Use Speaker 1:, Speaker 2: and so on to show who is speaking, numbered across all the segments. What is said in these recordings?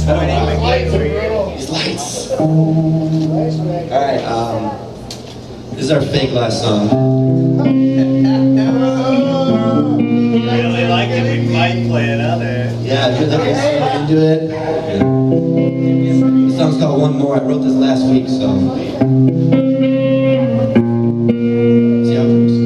Speaker 1: These lights. Alright, this is our fake last song.
Speaker 2: Really like it, we might play another.
Speaker 1: Yeah, if you're looking into it. This song's called One More. I wrote this last week, so. See how it goes.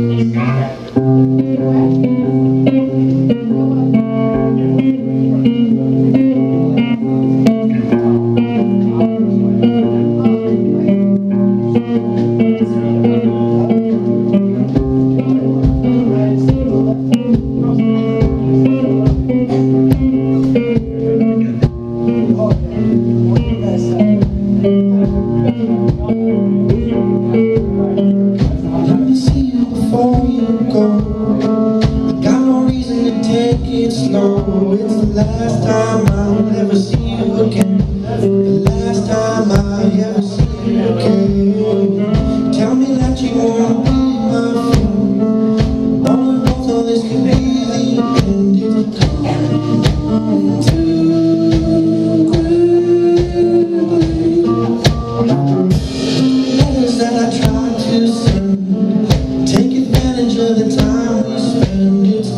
Speaker 1: It's the last time I'll ever see you again. The last time I'll ever see you again. Tell me that you won't be my friend. All we both know this could be the end. It's come too quickly. Letters that I tried to send, take advantage of the time we spend. It's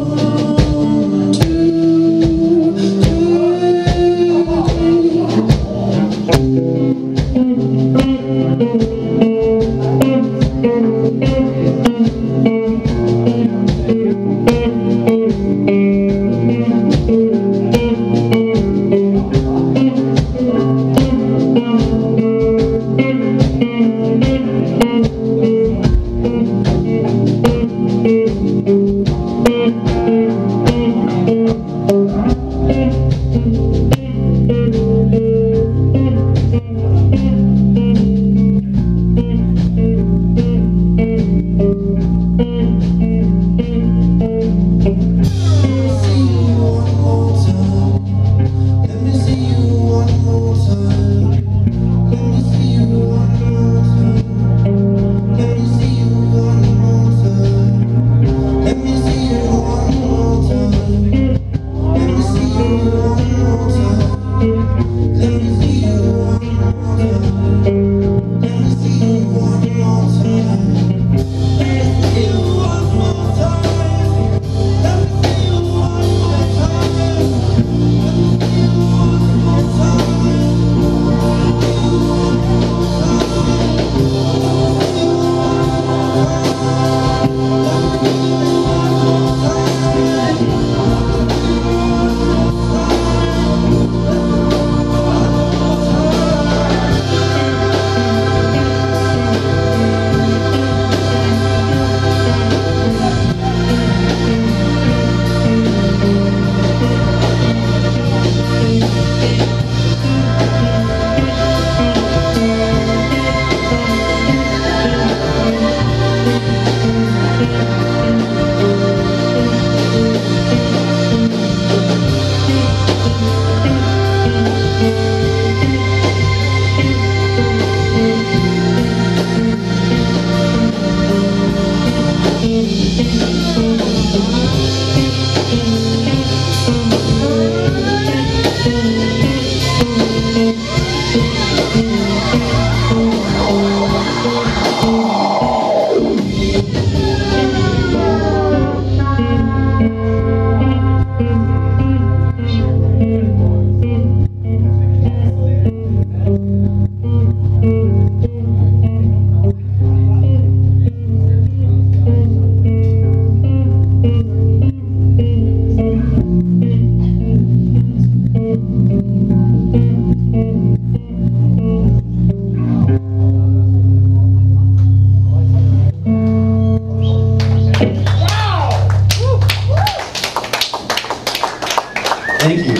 Speaker 1: Thank you. We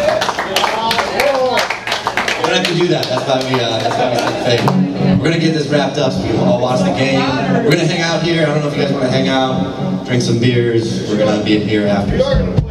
Speaker 1: don't have to do that. That's why we said fake. We're gonna get this wrapped up so we can all watch the game. We're gonna hang out here. I don't know if you guys want to hang out, drink some beers. We're gonna be here after.